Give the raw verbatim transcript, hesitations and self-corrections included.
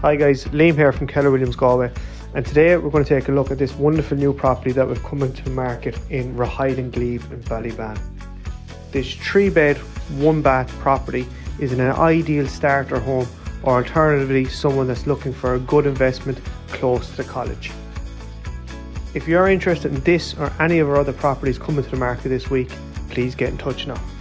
Hi guys, Liam here from Keller Williams Galway, and today we're going to take a look at this wonderful new property that we've come into the market in Rahylin Glebe in Ballybane. This three bed, one bath property is an ideal starter home, or alternatively someone that's looking for a good investment close to the college. If you're interested in this or any of our other properties coming to the market this week, please get in touch now.